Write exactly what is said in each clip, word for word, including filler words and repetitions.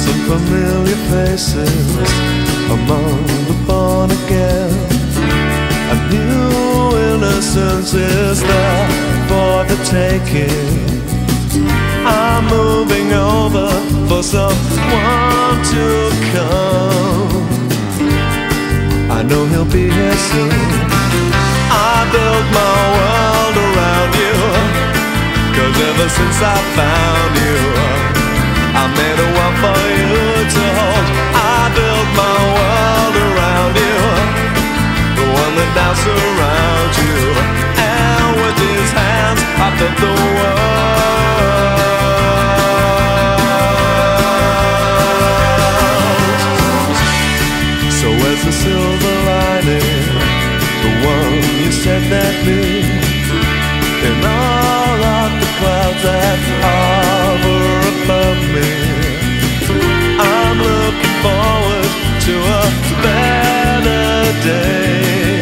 some familiar faces among the born again. A new innocence is there for the taking. I'm moving over for someone to come. I know he'll be here soon. I built my world around you, 'cause ever since I found you, I made a one for you to hold. I built my world around you, the one that now surrounds you. And with his hands I built the world. So where's the silver lining, the one you said that me in all of the clouds that hover above me? I'm looking forward to a better day.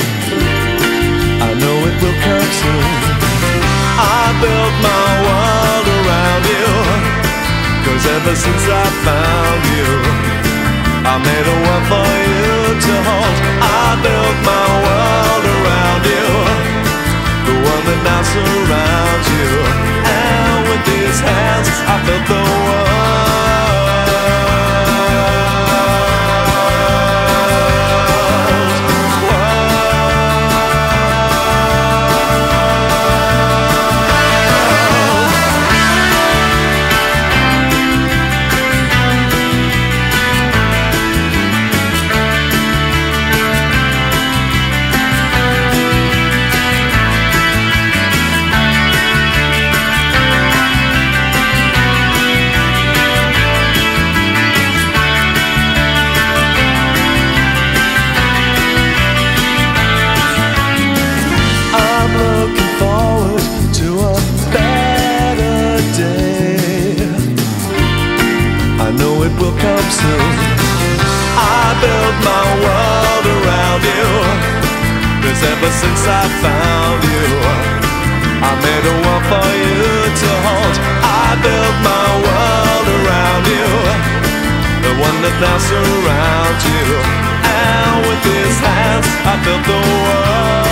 I know it will come soon. I built my world around you, 'cause ever since I found you, I made a one for you to hold. I built my world around you, the one that now surrounds you. And with these hands I built the world. It will come soon. I built my world around you, 'cause ever since I found you, I made a one for you to hold. I built my world around you, the one that now surrounds you. And with his hands I built the world.